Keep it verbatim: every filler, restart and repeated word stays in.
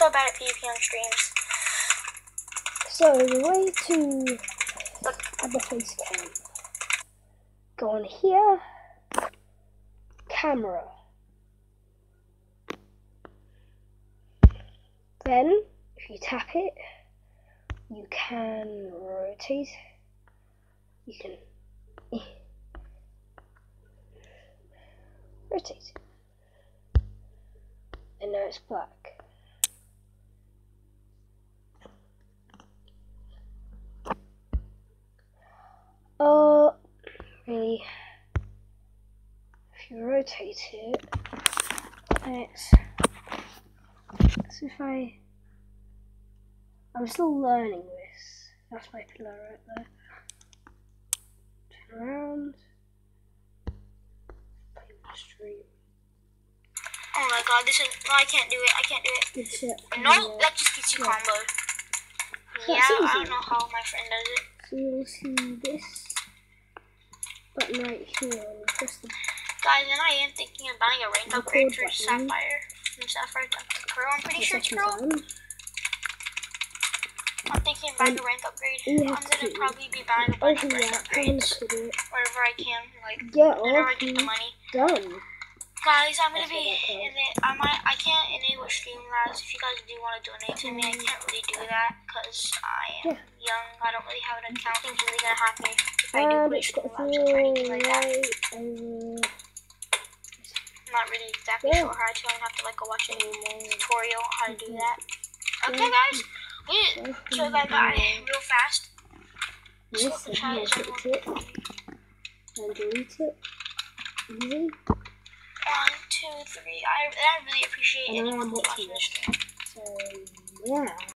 so bad at PvP on streams. So the way to add the face cam. Go on here. Camera. Then, if you tap it, you can rotate. You can eh, rotate it. And now it's black. Uh, really, if you rotate it, it's, as if I, I'm still learning this. That's my pillar right there. Turn around, play my stream. Oh my god, this is, no, I can't do it, I can't do it. Good shit. No, that just gets you Yeah. comboed. So Yeah, that's I easy. don't know how my friend does it. So you'll see this button right here. And press the Guys, and I am thinking of buying a rank Record upgrade for button. Sapphire. From Sapphire to Pro, I'm pretty the sure it's second Pro. time. I'm thinking of buying And a rank upgrade. you I'm have gonna to probably be buying a bunch of Open rank that, go on upgrades to it, wherever I can, like get whenever I off, get the and money. done. Guys, I'm gonna That's be what that in it. I might, I can't enable Streamlabs. If you guys do want to donate to me, I can't really do that because I am Yeah. young. I don't really have an account. Things really gonna happen if I do And put it's got Streamlabs up or anything like that. right over. I'm not really exactly Yeah. sure how to. I'm gonna have to like go watch a Anymore. tutorial on how to do that. Okay, Yeah. guys, we so that guy real fast. So Yes, the and chat you is click it and delete it. Easy. one, two, three. I I really appreciate And anyone I'm who's watching watching this stream. So yeah.